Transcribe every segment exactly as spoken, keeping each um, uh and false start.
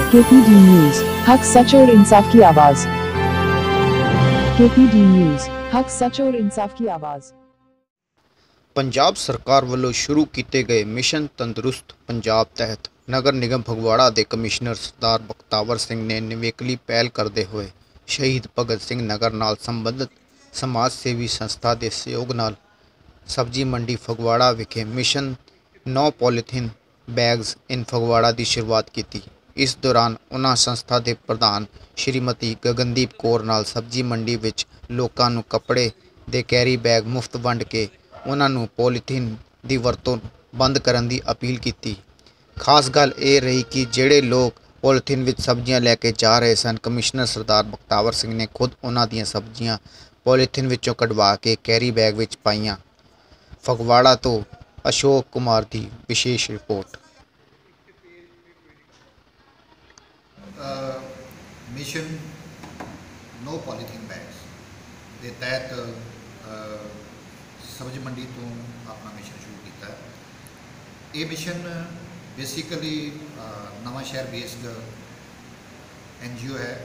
KPD news, हक सच और इंसाफ की आवाज। केपीडी न्यूज, हक सच और इंसाफ की आवाज। पंजाब सरकार ਵੱਲੋਂ शुरू किए गए मिशन तंदुरुस्त पंजाब तहत नगर निगम फगवाड़ा के कमिश्नर सरदार बख्तावर सिंह ने निवेकली पहल करते हुए शहीद भगत सिंह नगर नाल संबंधित समाज सेवी संस्था के सहयोग नाल सब्जी मंडी फगवाड़ा विखे mission no polythene bags in Phagwara की शुरुआत की। इस दौरान उन्होंने संस्था के प्रधान श्रीमती गगनदीप कौर नाल सब्जी मंडी विच लोकां नूं कपड़े दे कैरी बैग मुफ्त वंड के उन्होंने पॉलीथीन की वरतों बंद करने की अपील की। खास गल ये रही कि जेड़े लोग पॉलीथीन विच सब्जियां लैके जा रहे सन, कमिश्नर सरदार बख्तावर सिंह ने खुद उन्हां दीयां सब्जियां पॉलीथीन विचों कढवा के कैरी बैग विच पाईयां। फगवाड़ा तो अशोक कुमार की विशेष report. Mission no polythene bags के तहत सब्जी मंडी तो अपना मिशन शुरू किया है। ये मिशन बेसिकली नवा शहर बेस्ड एन जी ओ है,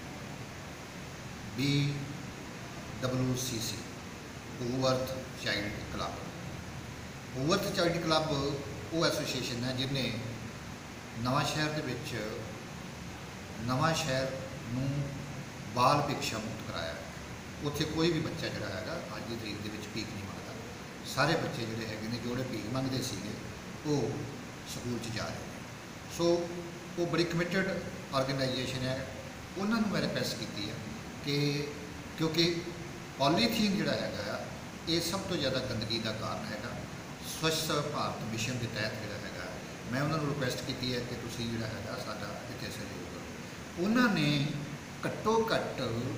बी डब्ल्यू सी सी ओवर्थ चाइल्ड क्लब। ओवर्थ चाइल्ड क्लब वो एसोसीएशन है जिन्हें नवा शहर के विच नवा शहर नूं बाल भिक्षा मुक्त कराया। उत्थे कोई भी बच्चा जिहड़ा हैगा अज की तरीक दे विच भीख नहीं मंगदा। सारे बच्चे जिहड़े हैगे ने जोड़े भीख मंगदे सीगे वो स्कूल च जा रहे हैं। सो वो बड़ी कमिटेड ऑर्गेनाइजेशन है। उन्होंने मैं रिक्वेस्ट की है कि क्योंकि पॉलीथीन जिहड़ा हैगा ये सब तो ज़्यादा गंदगी का कारण हैगा। स्वच्छ भारत मिशन के तहत जिहड़ा हैगा मैं उन्होंने रिक्वेस्ट की है कि तुसीं जिहड़ा हैगा साडा इत्थे सहयोग करो। उन्होंने घट्टो घट्ट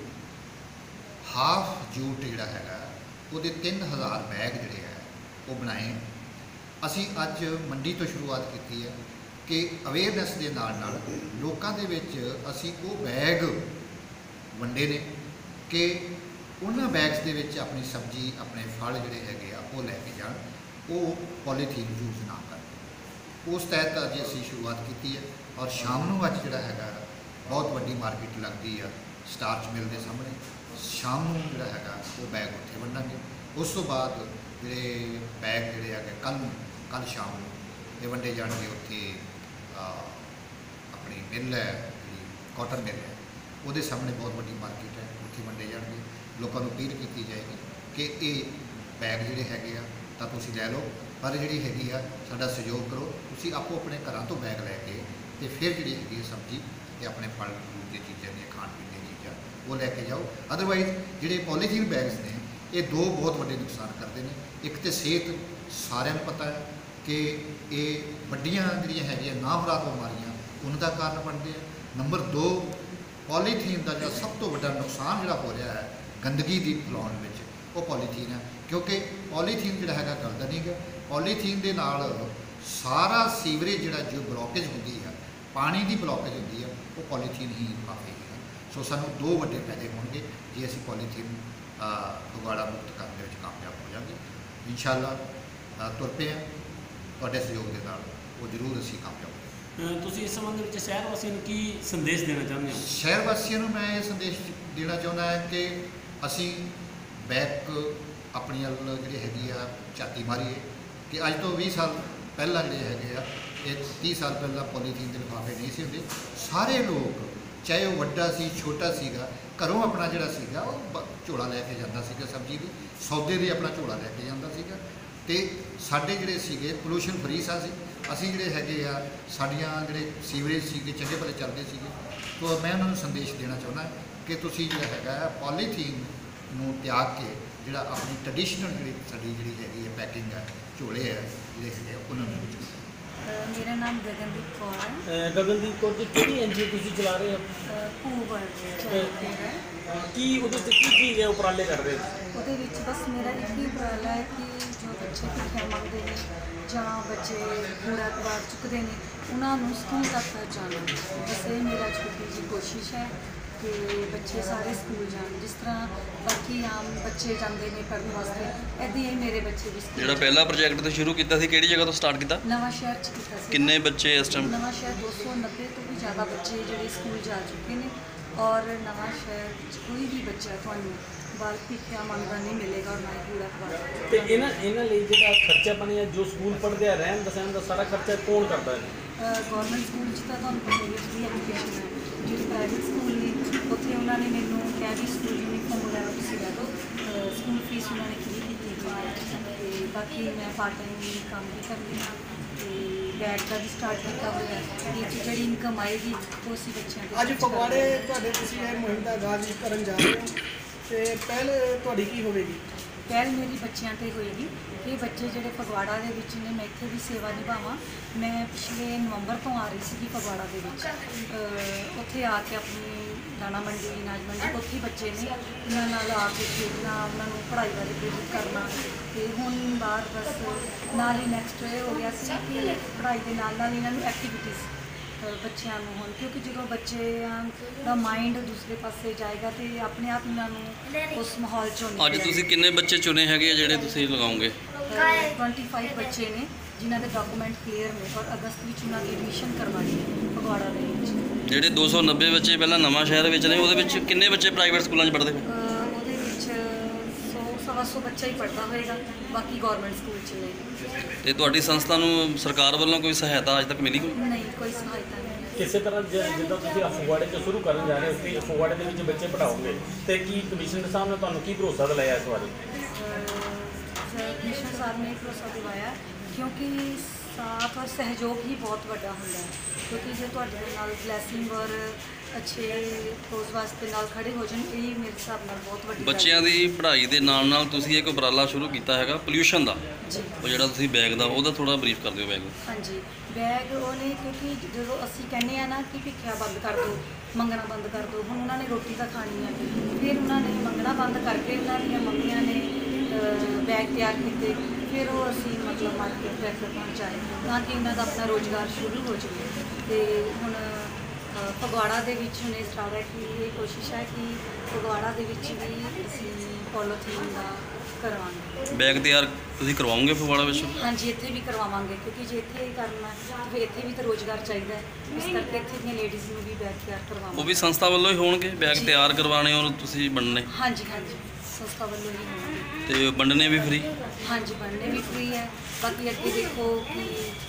हाफ जूट जिहड़ा हैगा ਉਹਦੇ तीन हज़ार बैग जिहड़े है वो बनाए। असी अज मंडी तो शुरुआत की है कि अवेयरनैस के नाल नाल लोकां दे विच असी वो बैग वंडे ने कि उन्हां बैग्स दे विच अपनी सब्जी अपने फल जिहड़े हैगे आ वो लैके जाण, वो पॉलीथीन यूज ना करन। उस तहत अज असी शुरुआत की है और शाम नूं अज जिहड़ा हैगा बहुत वड्डी मार्केट लगती है स्टार्च मिल के सामने। शाम को जोड़ा है वो बैग उत्थे वंडांगे। उस तो बाद जोड़े बैग जोड़े है कल कल शाम को वंडे जाएंगे उत्थे अपनी मिल है जी कॉटन मिल है वो सामने बहुत वड्डी मार्केट है उत्थे वंडे जाएंगे। लोगों को अपील की जाएगी कि ये बैग जोड़े है तो तुसीं लै लो, पर जी हैगी आ साडा सहयोग करो। तुसीं आपो अपने घरों तो बैग लैके तो फिर जी हैगी सब्जी ते अपने फल फ्रूट की चीज़ां दी खाण पीण दी चीज़ां वो लैके जाओ। अदरवाइज जिहड़े पॉलीथीन बैग्स ने ये दो बहुत वड्डे नुकसान करते हैं। एक तो सेहत सारिਆਂ ਨੂੰ पता है कि ये वड्डियां जिहड़ियां हैगियां ना मुराद बीमारियां उनका कारण बनते हैं। नंबर दो पॉलीथीन का जो सब तो वड्डा नुकसान जिहड़ा हो रहा है गंदगी की फैलाउण विच वो पॉलीथीन है। क्योंकि पॉलीथीन जिहड़ा हैगा गलदा नहीं गा। पॉलीथीन के नाल सारा सीवरेज जिहड़ा जो ब्लॉकेज होंदी है पानी की ब्लॉकेज होंदी है वो पॉलीथीन ही काफ़ी है। सो सानू दो वड्डे फायदे होंगे जे असीं पॉलीथीन फगवाड़ा मुक्त करने में कामयाब हो जाएंगे। इंशाअल्लाह तुर पे हैं तुहाडे सहयोग के नाल वो जरूर असीं कामयाब होंगे। तुसीं इस संबंध में शहर वासियों को की संदेश देना चाहते हो? शहर वासियों को मैं ये संदेश देना चाहता है कि असीं बैक अपनी अल जी हैगी आ झाती मारीए कि अज तो बीस साल पहला जे है ये तीस साल पहला पॉलीथीन के लिफाफे नहीं सी होंदे। सारे लोग चाहे वह वड्डा सी छोटा सीगा घरों अपना जिहड़ा सीगा वो झोला लैके जांदा सीगा सब्जी की सौदे दे अपना झोला लैके जांदा सीगा ते साडे जिहड़े सीगे पोल्यूशन फ्री सा सी असीं जिहड़े हैगे आ साडियां जिहड़े सीवरेज सीगे चंगे भले चलदे सीगे। तो मैं उन्हां नूं संदेश देना चाहुंदा कि तुसीं जिहड़ा हैगा पॉलीथीन नूं त्याग के जिहड़ा अपनी ट्रैडिशनल जिहड़ी साडी जिहड़ी हैगी है पैकिंग है झोले है जिहड़े हैगे उन्हां नूं यूज करो। मेरा नाम गगनदीप कौर है। गगनदीप कौर जी किहड़ी एन जी ओ तुसीं चला रहे हो? ਭੂਵਰ ਚਲਦੇ ਹੈ की ਉਹਦੇ ਤੇ ਕੀ ਕੀ ਹੈ ਉਪਰਾਲੇ ਕਰ ਰਹੇ ਹੋ? ਉਹਦੇ ਵਿੱਚ ਬਸ ਮੇਰਾ ਇੱਕ ਹੀ ਉਪਰਾਲਾ ਹੈ ਕਿ ਜੋ ਬੱਚੇ ਭਿੱਖਿਆ ਮੰਗਦੇ ਨੇ ਜਾਂ ਬੱਚੇ ਕੂੜਾ ਕਬਾੜ ਚੁੱਕਦੇ ਨੇ ਉਹਨਾਂ ਨੂੰ ਸਕੂਲ ਤੱਕ ਪਹੁੰਚਾਉਣਾ। ਬਸ ਇਹ ਮੇਰਾ ਛੋਟੀ ਜਿਹੀ ਕੋਸ਼ਿਸ਼ ਹੈ कि बच्चे सारे स्कूल जान जिस तरह बाकी आम बच्चे जाते हैं पढ़ने वास्ते ऐसे ही मेरे बच्चे भी जो पहला प्रोजेक्ट तो शुरू किया किहड़ी जगह तो स्टार्ट किया? नवा शहर किया। किन्ने बच्चे इस टाइम? नवा शहर दो सौ नब्बे तो भी ज़्यादा बच्चे ਜਿਹੜੇ ਸਕੂਲ ਜਾ ਚੁੱਕੇ ਨੇ ਔਰ ਨਵਾਂ ਸ਼ਹਿਰ ਵਿੱਚ ਕੋਈ ਵੀ ਬੱਚਾ ਤੁਹਾਨੂੰ ਬਾਲ ਭਿੱਖਿਆ ਮੰਗਦਾ ਨਹੀਂ ਮਿਲੇਗਾ ਔਰ ਨਾ ਹੀ ਕੂੜਾ ਖਵਾਏਗਾ। ਤੇ ਇਹਨਾਂ ਇਹਨਾਂ ਲਈ ਜਿਹੜਾ ਖਰਚਾ ਪਾਣੀ ਹੈ ਜੋ ਸਕੂਲ ਪੜ੍ਹਦੇ ਆ ਰਹਿਣ ਦਾ ਸਹਿਣ ਦਾ ਸਾਰਾ ਖਰਚਾ ਕੌਣ ਕਰਦਾ ਹੈ? ਗੌਰਮੈਂਟ ਸਕੂਲ 'ਚ ਤਾਂ ਤੁਹਾਨੂੰ ਪਤਾ ਹੀ ਹੈ ਫ੍ਰੀ ਐਜੂਕੇਸ਼ਨ ਹੈ। ਜਿਹੜੇ ਪ੍ਰਾਈਵੇਟ ਸਕੂਲ ਨੇ ਉੱਥੇ ਉਹਨਾਂ ਨੇ ਮੈਨੂੰ ਕਿਹਾ ਵੀ ਸਕੂਲ ਯੂਨੀਫਾਰਮ ਵਗੈਰਾ ਤੁਸੀਂ ਲੈ ਦਿਓ, ਸਕੂਲ ਫੀਸ ਉਹਨਾਂ ਨੇ ਫ੍ਰੀ ਕੀਤੀ ਹੋਈ ਹੈ ਤੇ ਬਾਕੀ ਮੈਂ ਪਾਰਟ ਟਾਈਮ ਕੰਮ ਵੀ ਕਰਦੀ ਹਾਂ ਤੇ ਬੈਗ ਦਾ ਵੀ ਸਟਾਰਟ ਕੀਤਾ ਹੋਇਆ ਹੈ। ਇਹ 'ਚ ਜਿਹੜੀ ਇਨਕਮ ਆਏਗੀ ਉਹ ਅਸੀਂ ਬੱਚਿਆਂ ਦੇ ਅੱਜ ਫਗਵਾੜੇ ਤੁਹਾਡੇ ਤੁਸੀਂ ਇਹ ਮੁਹਿੰਮ ਦਾ ਆਗਾਜ਼ ਕਰਨ ਜਾ ਰਹੇ ਹੋ ਤੇ ਪਹਿਲ ਤੁਹਾਡੀ ਕੀ ਹੋਵੇਗੀ? ਪਹਿਲ ਮੇਰੀ ਬੱਚਿਆਂ ਤੇ ਹੋਏਗੀ। ਇਹ ਬੱਚੇ ਜਿਹੜੇ ਫਗਵਾੜਾ ਦੇ ਵਿੱਚ ਨੇ ਮੈਂ ਇੱਥੇ ਵੀ ਸੇਵਾ ਨਿਭਾਵਾਂ। ਮੈਂ ਪਿਛਲੇ ਨਵੰਬਰ ਤੋਂ ਆ ਰਹੀ ਸੀਗੀ ਫਗਵਾੜਾ ਦੇ ਵਿੱਚ, ਅਹ ਉੱਥੇ ਆ ਕੇ ਆਪਣੀ ਦਾਣਾ ਮੰਡੀ ਅਨਾਜ ਮੰਡੀ ਉੱਥੇ ਬੱਚੇ ਨੇ ਉਹਨਾਂ ਨਾਲ ਆ ਕੇ ਖੇਡਣਾ, ਉਹਨਾਂ ਨੂੰ ਪੜ੍ਹਾਈ ਬਾਰੇ ਪ੍ਰੇਰਿਤ ਕਰਨਾ ਤੇ ਹੁਣ ਬਾਹਰ ਬਸ ਨਾਲ ਹੀ ਨੈਕਸਟ ਇਹ ਹੋ ਗਿਆ ਸੀ ਕਿ ਪੜ੍ਹਾਈ ਦੇ ਨਾਲ ਨਾਲ ਇਹਨਾਂ ਨੂੰ ਐਕਟੀਵਿਟੀਜ਼ ਬੱਚਿਆਂ ਨੂੰ ਹੁਣ, ਕਿਉਂਕਿ ਜਦੋਂ ਬੱਚਿਆਂ ਦਾ ਮਾਈਂਡ ਦੂਸਰੇ ਪਾਸੇ ਜਾਏਗਾ ਤੇ ਆਪਣੇ ਆਪ ਇਹਨਾਂ ਨੂੰ ਉਸ ਮਾਹੌਲ ਚੋਂ ਅੱਜ ਤੁਸੀਂ ਕਿੰਨੇ ਬੱਚੇ ਚੁਣੇ ਹੈਗੇ ਆ ਜਿਹੜੇ ਤੁਸੀਂ ਲਗਾਓਗੇ? ਪੱਚੀ ਬੱਚੇ ਨੇ ਜਿਨ੍ਹਾਂ ਦੇ ਡਾਕੂਮੈਂਟ ਕਲੀਅਰ ਨੇ ਔਰ ਅਗਸਤ ਵਿੱਚ ਉਹਨਾਂ ਦੀ ਐਡਮਿਸ਼ਨ ਕਰਵਾਉਣੀ ਹੈ ਫਗਵਾੜਾ ਦੇ ਵਿੱਚ। ਜਿਹੜੇ ਦੋ ਸੌ ਨੱਬੇ ਬੱਚੇ ਪਹਿਲਾਂ ਨਵਾਂ ਸ਼ਹਿਰ ਵਿੱਚ ਨੇ ਉਹਦੇ ਵਿੱਚ ਕਿੰਨੇ ਬੱਚੇ ਪ੍ਰਾਈਵੇਟ ਸਕੂਲਾਂ 'ਚ ਪੜ੍ਹਦੇ? ਅਹ ਉਹਦੇ ਵਿੱਚ ਸੌ ਸਵਾ ਸੌ ਬੱਚਾ ਹੀ ਪੜ੍ਹਦਾ ਹੋਏਗਾ, ਬਾਕੀ ਗੌਰਮੈਂਟ ਸਕੂਲ 'ਚ ਨੇ। ਤੇ ਤੁਹਾਡੀ ਸੰਸਥਾ ਨੂੰ ਸਰਕਾਰ ਵੱਲੋਂ ਕੋਈ ਸਹਾਇਤਾ ਅੱਜ ਤੱਕ ਮਿਲੀ ਕੋਈ? ਨਹੀਂ, ਕੋਈ ਸਹਾਇਤਾ ਨਹੀਂ। ਕਿਸੇ ਤਰ੍ਹਾਂ ਜ- ਜਿੱਦਾਂ ਤੁਸੀਂ ਫਗਵਾੜੇ 'ਚ ਸ਼ੁਰੂ ਕਰਨ ਜਾ ਰਹੇ ਹੋ ਕਿ ਫਗਵਾੜੇ ਦੇ ਵਿੱਚ ਬੱਚੇ ਪੜ੍ਹਾਓਗੇ ਤੇ ਕੀ ਕਮਿਸ਼ਨਰ ਸਾਹਿਬ ਨੇ ਤੁਹਾਨੂੰ ਕੀ ਭਰੋਸਾ ਦਿਲਾਇਆ ਇਸ ਬਾਰੇ? ਕਮਿਸ਼ਨਰ ਸਾਹਿਬ ਨੇ ਭਰੋਸਾ ਦਿਵਾਇਆ ਕਿਉਂਕਿ ਸਾਥ ਔਰ ਸਹਿਯੋਗ ਹੀ ਬਹੁਤ ਵੱਡਾ ਹੁੰਦਾ ਹੈ, ਕਿਉਂਕਿ ਜੇ ਤੁਹਾਡੇ ਨਾਲ ਬਲੈਸਿੰਗ ਔਰ ਅੱਛੇ ਕੋਜ਼ ਵਾਸਤੇ ਨਾਲ ਖੜੇ ਹੋ ਜਾਣ ਇਹ ਮੇਰੇ ਹਿਸਾਬ ਨਾਲ ਬਹੁਤ ਵੱਡੀ ਗੱਲ ਬੱਚਿਆਂ ਦੀ ਪੜ੍ਹਾਈ ਦੇ ਨਾਲ ਨਾਲ ਤੁਸੀਂ ਇੱਕ ਉਪਰਾਲਾ ਸ਼ੁਰੂ ਕੀਤਾ ਹੈਗਾ ਪੋਲਿਊਸ਼ਨ ਦਾ, ਜੀ। ਉਹ ਜਿਹੜਾ ਤੁਸੀਂ ਬੈਗ ਦਾ ਉਹਦਾ ਥੋੜਾ ਬਰੀਫ ਕਰ ਦਿਓ। ਬੈਗ ਹਾਂਜੀ, ਬੈਗ ਉਹਨੇ ਕਿਉਂਕਿ ਜਦੋਂ ਅਸੀਂ ਕਹਿੰਦੇ ਆ ਨਾ ਕਿ ਭਿੱਖਿਆ ਬੰਦ ਕਰ ਦਿਓ, ਮੰਗਣਾ ਬੰਦ ਕਰ ਦਿਓ, ਹੁਣ ਉਹਨਾਂ ਨੇ ਰੋਟੀ ਤਾਂ ਖਾਣੀ ਹੈ, ਫਿਰ ਉਹਨਾਂ ਨੇ ਮੰਗਣਾ ਬੰਦ ਕਰਕੇ ਉਹਨਾਂ ਦੀਆਂ ਮੰਮੀਆਂ ਨੇ ਅਹ, ਬੈਗ ਤਿਆਰ ਕੀਤੇ, ਫਿਰ ਉਹ ਅਸੀਂ ਮਤਲਬ ਮਾਰਕੀਟ ਤੱਕ ਪਹੁੰਚਾਏ ਤਾਂ ਕਿ ਇਹਨਾਂ ਦਾ ਆਪਣਾ ਰੋਜ਼ਗਾਰ ਸ਼ੁਰੂ ਹੋ ਜਾਵੇ। ਤੇ ਹੁਣ ਅਹ, ਫਗਵਾੜਾ ਦੇ ਵਿੱਚ ਹੁਣ ਇਸ ਤਰ੍ਹਾਂ ਹੈ ਕਿ ਇਹ ਕੋਸ਼ਿਸ਼ ਹੈ ਕਿ ਫਗਵਾੜਾ ਦੇ ਵਿੱਚ ਵੀ ਅਸੀਂ ਪੋਲੀਥੀਨ ਦਾ ਕਰਵਾਵਾਂਗੇ। ਬੈਗ ਤਿਆਰ ਤੁਸੀਂ ਕਰਵਾਓਗੇ ਫਗਵਾੜਾ ਵਿੱਚ? ਹਾਂਜੀ, ਇੱਥੇ ਵੀ ਕਰਵਾਵਾਂਗੇ ਕਿਉਂਕਿ ਜੇ ਇੱਥੇ ਹੀ ਕਰਨਾ ਹੈ ਫਿਰ ਇੱਥੇ ਵੀ ਤਾਂ ਰੋਜ਼ਗਾਰ ਚਾਹੀਦਾ ਹੈ, ਇਸ ਕਰਕੇ ਇੱਥੇ ਦੀਆਂ ਲੇਡੀਜ਼ ਨੂੰ ਵੀ ਬੈਗ ਤਿਆਰ ਕਰਵਾਵਾਂਗੇ। ਉਹ ਵੀ ਸੰਸਥਾ ਵੱਲੋਂ ਹੀ ਹੋਣਗੇ ਬੈਗ ਜੀ। ਤਿਆਰ ਕਰਵਾਉਣੇ ਔਰ ਤੁਸੀਂ ਵੰਡਣੇ? ਹਾਂਜੀ ਹਾਂਜੀ, ਸੰਸਥਾ ਵੱਲੋਂ ਹੀ ਹੋਣਗੇ ਤੇ ਵੰਡਣੇ ਵੀ ਫ੍ਰੀ? ਹਾਂਜੀ, ਬਣਨੇ ਵੀ ਫ੍ਰੀ ਹੈ। ਬਾਕੀ ਅੱਗੇ ਦੇਖੋ ਕਿ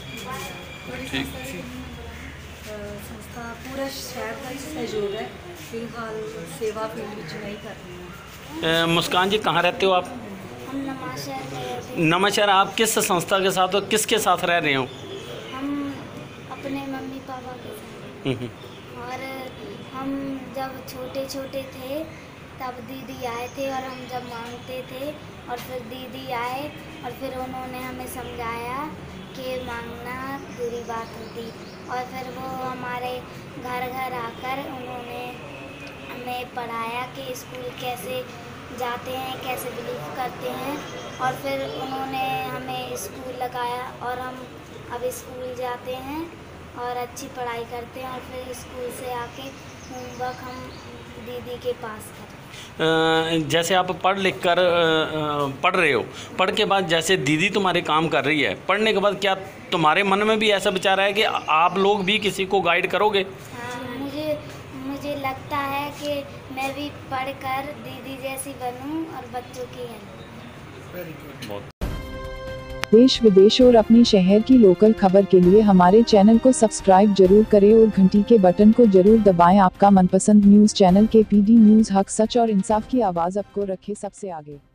ਠੀਕ। ਅਹ, ਸੰਸਥਾ ਪੂਰਾ ਸ਼ਹਿਰ ਦਾ ਹੀ ਸਹਿਯੋਗ ਹੈ, ਫਿਲਹਾਲ ਸੇਵਾ ਫੀਲਡ ਵਿੱਚ ਨਹੀਂ ਕਰ ਰਹੀ ਹਾਂ। मुस्कान जी कहाँ रहते हो आप? हम नमाशहर में रहते हैं। नमस्कार, आप किस संस्था के साथ और किसके साथ रह रहे हो? हम अपने मम्मी पापा के साथ, और हम जब छोटे छोटे थे तब दीदी आए थे और हम जब मांगते थे और फिर दीदी आए और फिर उन्होंने हमें समझाया कि मांगना बुरी बात होती, और फिर वो हमारे घर घर आकर उन्होंने हमें पढ़ाया कि स्कूल कैसे जाते हैं, कैसे बिलीव करते हैं, और फिर उन्होंने हमें स्कूल लगाया और हम अब स्कूल जाते हैं और अच्छी पढ़ाई करते हैं, और फिर स्कूल से आके होमवर्क हम दीदी के पास करते हैं। अ, जैसे आप पढ़ लिख कर अ, अ, पढ़ रहे हो, पढ़ के बाद जैसे दीदी तुम्हारे काम कर रही है, पढ़ने के बाद क्या तुम्हारे मन में भी ऐसा विचार है कि आप लोग भी किसी को गाइड करोगे? हाँ, मुझे मुझे लगता है कि मैं भी पढ़कर दीदी जैसी बनूं और बच्चों की हेल्प। Very good. देश विदेश और अपने शहर की लोकल खबर के लिए हमारे चैनल को सब्सक्राइब जरूर करें और घंटी के बटन को जरूर दबाएं। आपका मनपसंद news channel K P D news हक सच और इंसाफ की आवाज़ आपको रखे सबसे आगे।